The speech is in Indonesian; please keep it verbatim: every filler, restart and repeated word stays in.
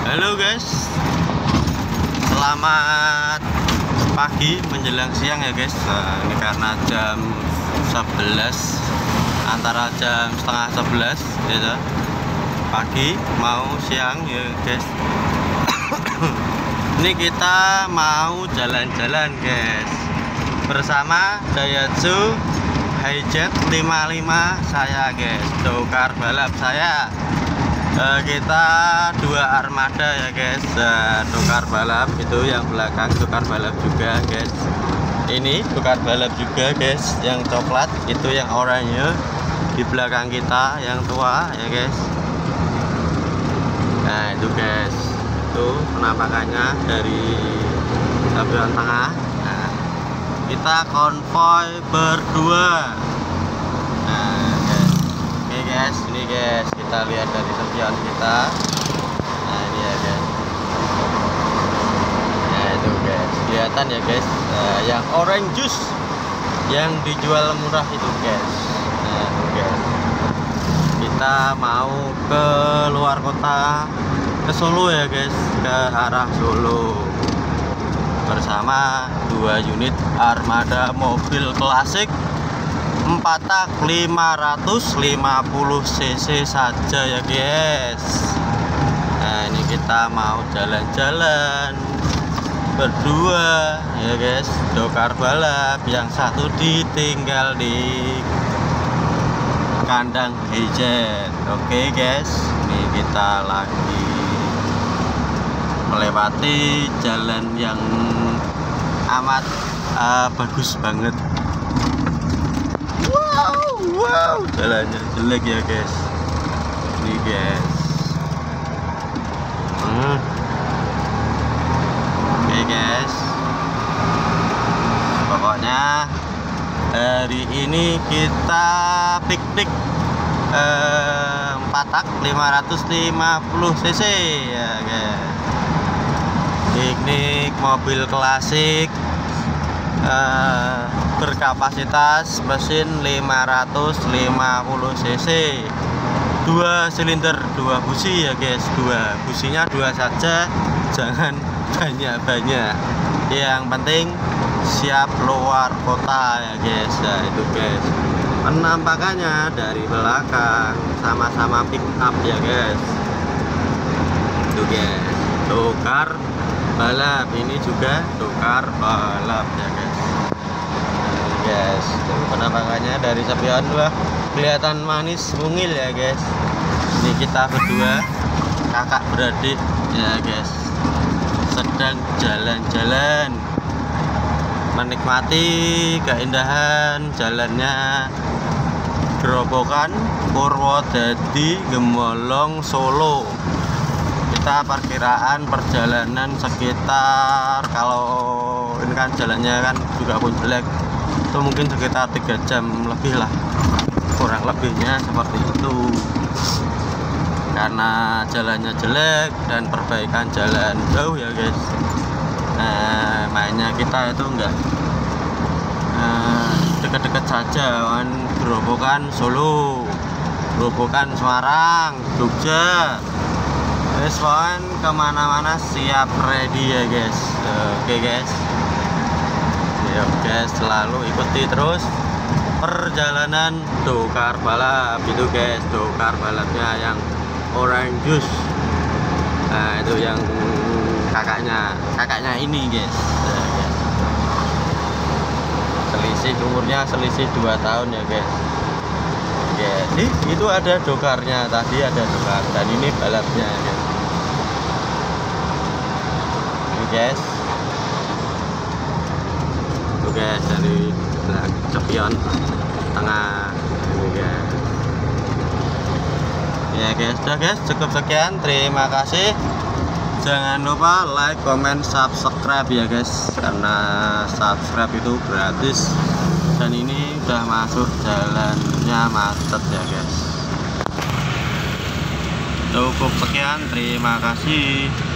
Halo guys, selamat pagi menjelang siang ya guys. Nah, ini karena jam sebelas, antara jam setengah sebelas ya, pagi mau siang ya guys. Ini kita mau jalan-jalan guys bersama Daihatsu Hi-Jet lima puluh lima saya guys, dokar balap saya. Uh, kita dua armada ya guys, uh, dokar balap itu yang belakang dokar balap juga guys. Ini dokar balap juga guys, yang coklat itu yang oranye di belakang kita yang tua ya guys. Nah itu guys, itu penampakannya dari samping tengah. Nah, kita konvoy berdua. Nah guys, oke guys, ini guys kita lihat dari serpihan kita. Nah ini ya guys, nah itu guys kelihatan ya guys, nah, yang orange juice yang dijual murah itu guys. Nah itu guys, kita mau ke luar kota, ke Solo ya guys, ke arah Solo bersama dua unit armada mobil klasik empat tak lima ratus lima puluh cc saja ya guys. Nah ini kita mau jalan-jalan berdua ya guys, dokar balap. Yang satu ditinggal di kandang Hi-Jet. Oke guys, ini kita lagi melewati jalan yang amat uh, bagus banget. Wow, wow, jalannya jelek ya guys. Ini guys. Hmm. Oke guys. Pokoknya hari ini kita piknik eh, empat tak lima ratus lima puluh cc ya guys. Piknik mobil klasik eh, berkapasitas mesin lima ratus lima puluh cc, dua silinder, dua busi ya guys. Dua businya dua saja, jangan banyak-banyak. Yang penting siap luar kota ya guys. Nah itu guys penampakannya dari belakang, sama-sama pick up ya guys. Itu guys, dokar balap. Ini juga dokar balap ya guys. Guys, itu penampakannya dari samping dua kelihatan manis mungil ya guys. Ini kita berdua kakak beradik ya guys, sedang jalan-jalan menikmati keindahan jalannya Gerobokan Purwodadi Gemolong Solo. Kita perkiraan perjalanan sekitar, kalau ini kan jalannya kan juga pun jelek, itu mungkin sekitar tiga jam lebih lah, kurang lebihnya seperti itu, karena jalannya jelek dan perbaikan jalan jauh ya guys. Nah mainnya kita itu enggak dekat-dekat saja kan, Gerobokan Solo, Gerobokan Semarang, Jogja, guys, pohon kemana-mana siap ready ya guys. Oke guys, ya guys, selalu ikuti terus perjalanan dokar balap itu guys. Dokar balapnya yang orange juice, nah itu yang kakaknya kakaknya ini guys. Nah, guys, selisih umurnya selisih dua tahun ya guys. Oke, nih itu ada dokarnya, tadi ada dokar dan ini balapnya guys. Ini guys, tuh guys dari cepion tengah ini guys. Ya guys, udah guys, cukup sekian, terima kasih. Jangan lupa like, comment, subscribe ya guys, karena subscribe itu gratis dan ini udah masuk jalannya macet ya guys. Cukup sekian, terima kasih.